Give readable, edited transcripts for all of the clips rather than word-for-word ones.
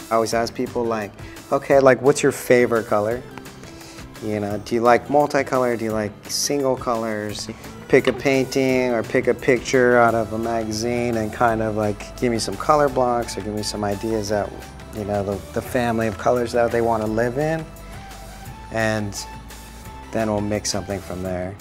I always ask people like, okay, like what's your favorite color? You know, do you like multicolor? Do you like single colors? Pick a painting or pick a picture out of a magazine and kind of like give me some color blocks or give me some ideas that, you know, the family of colors that they want to live in. And then we'll mix something from there.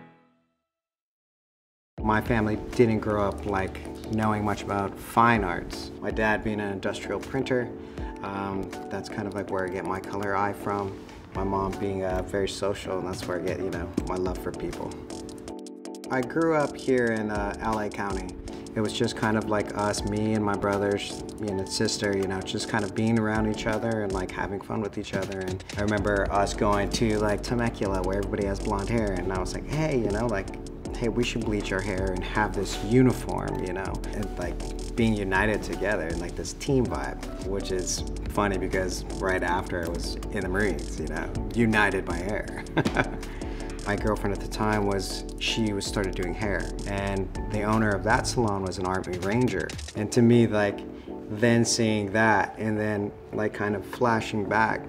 My family didn't grow up like knowing much about fine arts. My dad being an industrial printer, that's kind of like where I get my color eye from. My mom being very social, and that's where I get, you know, my love for people. I grew up here in LA County. It was just kind of like us, me and my brothers, me and his sister, you know, just kind of being around each other and like having fun with each other. And I remember us going to like Temecula where everybody has blonde hair, and I was like, hey, you know, like, hey, we should bleach our hair and have this uniform, you know, and like being united together and like this team vibe, which is funny because right after I was in the Marines, you know, united by hair. My girlfriend at the time she started doing hair, and the owner of that salon was an Army Ranger. And to me, like, then seeing that and then like kind of flashing back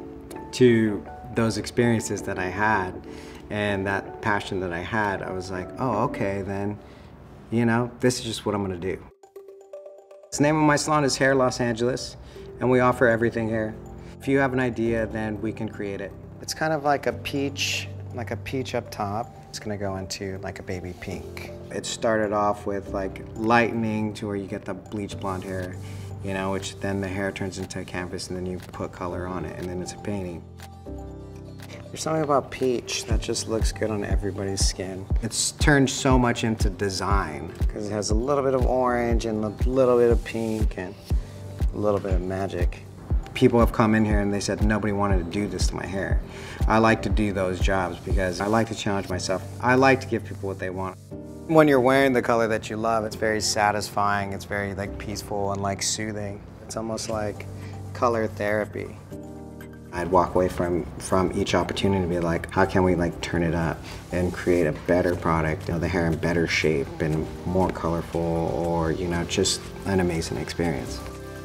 to those experiences that I had and that passion that I had, I was like, oh, okay, then, you know, this is just what I'm gonna do. The name of my salon is Hair Los Angeles, and we offer everything here. If you have an idea, then we can create it. It's kind of like a peach up top. It's gonna go into like a baby pink. It started off with like lightening to where you get the bleach blonde hair, you know, which then the hair turns into a canvas and then you put color on it and then it's a painting. There's something about peach that just looks good on everybody's skin. It's turned so much into design because it has a little bit of orange and a little bit of pink and a little bit of magic. People have come in here and they said nobody wanted to do this to my hair. I like to do those jobs because I like to challenge myself. I like to give people what they want. When you're wearing the color that you love, it's very satisfying, it's very like peaceful and like soothing. It's almost like color therapy. I'd walk away from each opportunity to be like, how can we like turn it up and create a better product, you know, the hair in better shape and more colorful, or, you know, just an amazing experience.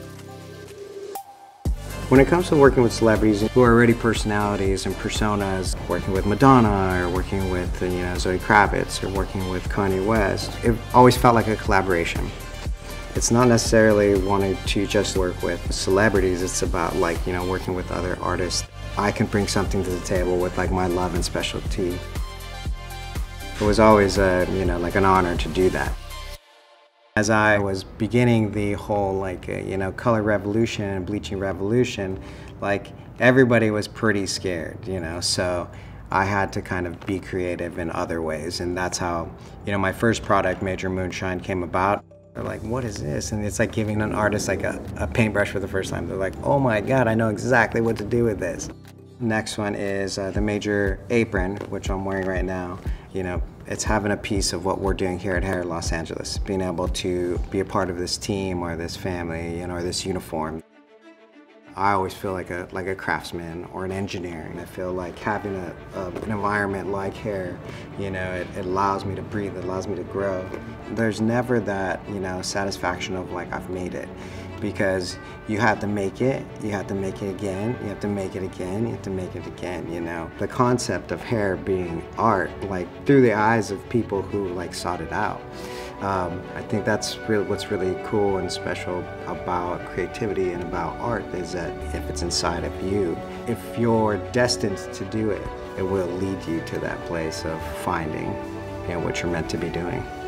When it comes to working with celebrities who are already personalities and personas, working with Madonna or working with, you know, Zoe Kravitz or working with Kanye West, it always felt like a collaboration. It's not necessarily wanting to just work with celebrities, it's about like, you know, working with other artists. I can bring something to the table with like my love and specialty. It was always you know, like an honor to do that. As I was beginning the whole like, you know, color revolution and bleaching revolution, like everybody was pretty scared, you know, so I had to kind of be creative in other ways, and that's how, you know, my first product, Major Moonshine, came about. They're like, what is this? And it's like giving an artist like a paintbrush for the first time. They're like, oh my God, I know exactly what to do with this. Next one is the Major Apron, which I'm wearing right now. You know, it's having a piece of what we're doing here at Hair Los Angeles, being able to be a part of this team or this family, you know, or this uniform. I always feel like a craftsman or an engineer, and I feel like having an environment like hair, you know, it allows me to breathe, it allows me to grow. There's never that, you know, satisfaction of like, I've made it, because you have to make it, you have to make it again, you have to make it again, you have to make it again, you know. The concept of hair being art, like through the eyes of people who like sought it out. I think that's really what's really cool and special about creativity and about art, is that if it's inside of you, if you're destined to do it, it will lead you to that place of finding, you know, what you're meant to be doing.